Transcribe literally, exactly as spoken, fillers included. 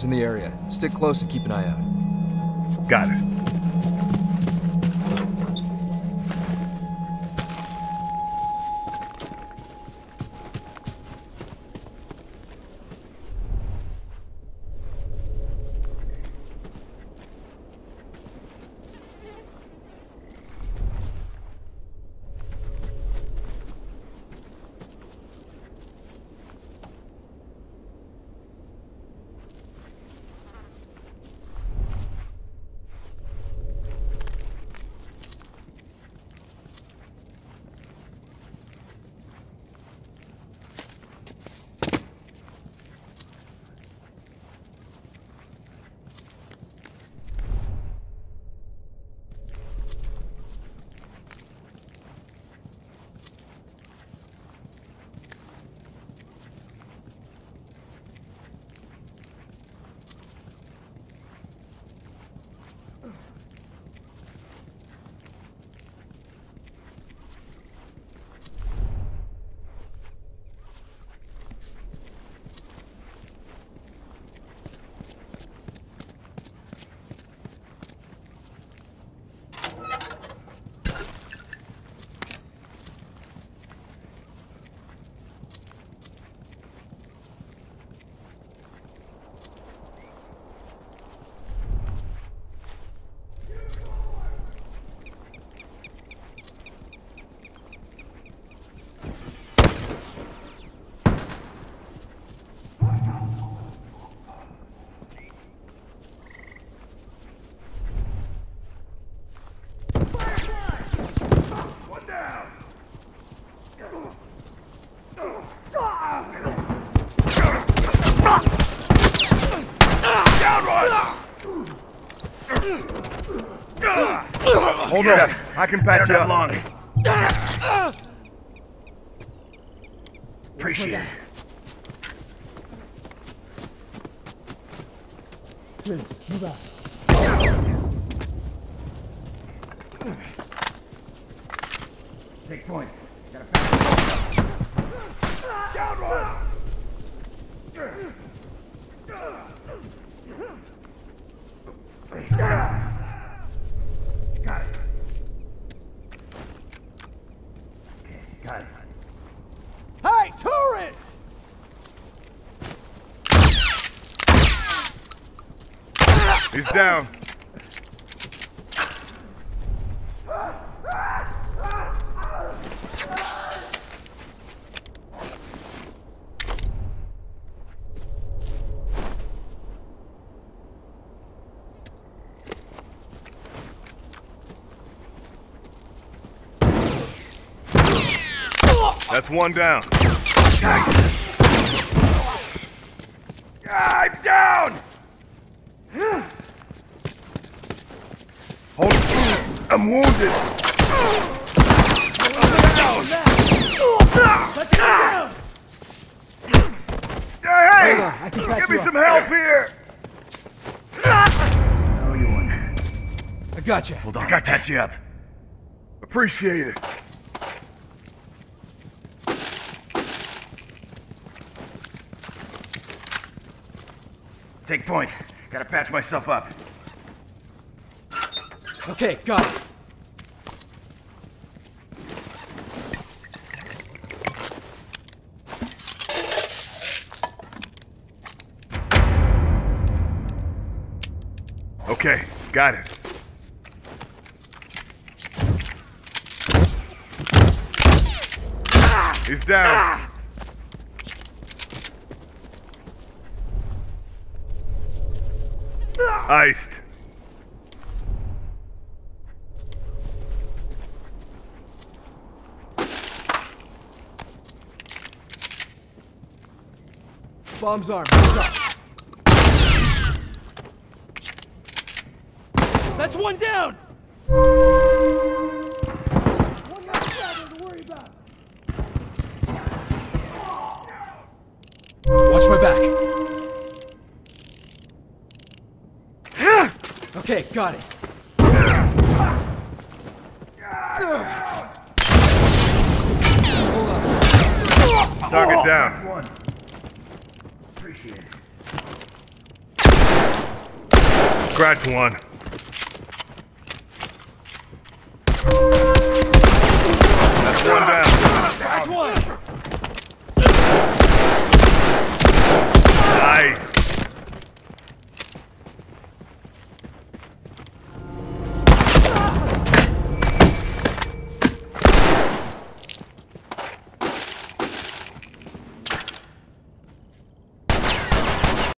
in the area. Stick close and keep an eye out. Got it. Hold on, I can patch you up. Long. Appreciate it. Move out. Take point. Gotta pass. Down one. Got it. Okay, got it. Hey, turret! He's down. That's one down. I'm down! Hold it. I'm wounded. Hey, on, I can patch give you me up. some help here. Oh, you won. I gotcha. Hold on, I gotta patch you up. Appreciate it. Take point. Gotta patch myself up. Okay, got it. Okay, got it. He's down. Iced. Bomb's armed. What's up? That's one down! One more traveler to worry about. Watch my back. Okay, got it. Target down. One. Appreciate it. Scratch one.